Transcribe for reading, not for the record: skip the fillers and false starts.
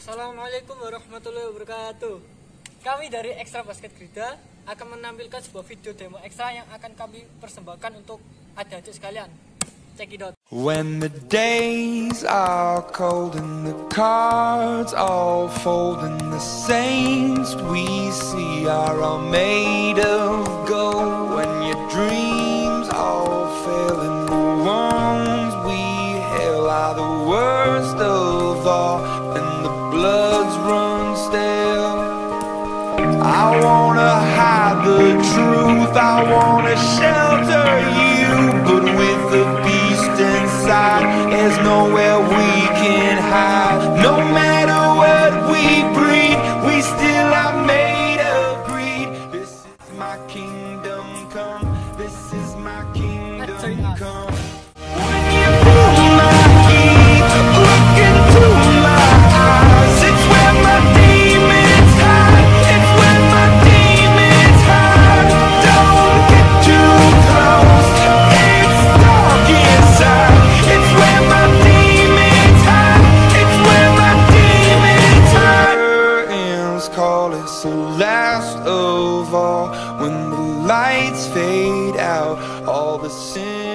Assalamualaikum warahmatullahi wabarakatuh. Kami dari Ekstra Basket Grida akan menampilkan sebuah video demo ekstra yang akan kami persembahkan untuk adik-adik sekalian. Check it out. When the days are cold and the cards all fold and the saints we see are all made of gold, when your dreams all fail and the ones we hail are the worst of all and the bloods run stale. I wanna hide the truth, I wanna shelter you, but with the beast inside, there's nowhere we can hide. No matter what we breed, we still are made of greed. This is my kingdom come, this is my kingdom come. When you pull my key, look into my eyes, it's where my demons hide, it's where my demons hide. Don't get too close, it's dark inside, it's where my demons hide, it's where my demons hide. Curtains call us the last of all. When the lights fade out, all the sin